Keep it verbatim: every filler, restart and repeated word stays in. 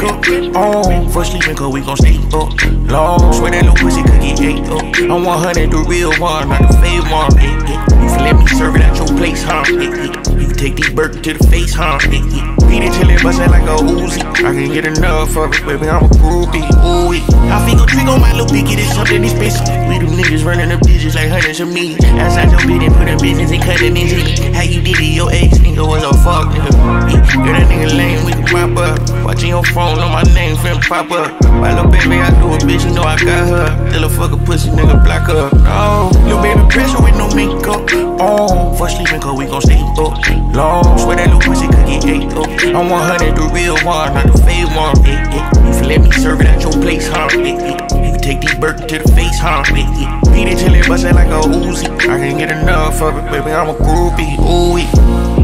makeup on. For sleeping, cause we gon' stay up long. Swear that little pussy could get ate up. I'm one hundred, the real one, not the fake one. You can let me serve it at your place, huh? You can take these burgers to the face, huh? Beat it till it bustin' like a Uzi. I can't get enough of it, baby, I'm a groupie. Ooh, I feel a trick on my little picky, this something expensive. We them niggas running up digits like hundreds of millions. Outside your bid and put in business and cut it into it. How you did it, your ex nigga was a fuck nigga. Girl, that nigga lame, we can pop up. Watching your phone on my name, finna pop up. My little baby, I do a bitch, you know I got her. Still a fucking pussy, nigga, block up. No, little baby pressure with no makeup on. For sleeping, cause we gon' stay up long. Swear that little pussy could get ate up. I'm one hundred, the real one, not the fake one. You can let me serve it at your place, huh? You can take these burgers to the face, huh? Beat it till it bustin' like a Uzi. I can't get enough of it, baby, I'm a groupie. Ooh.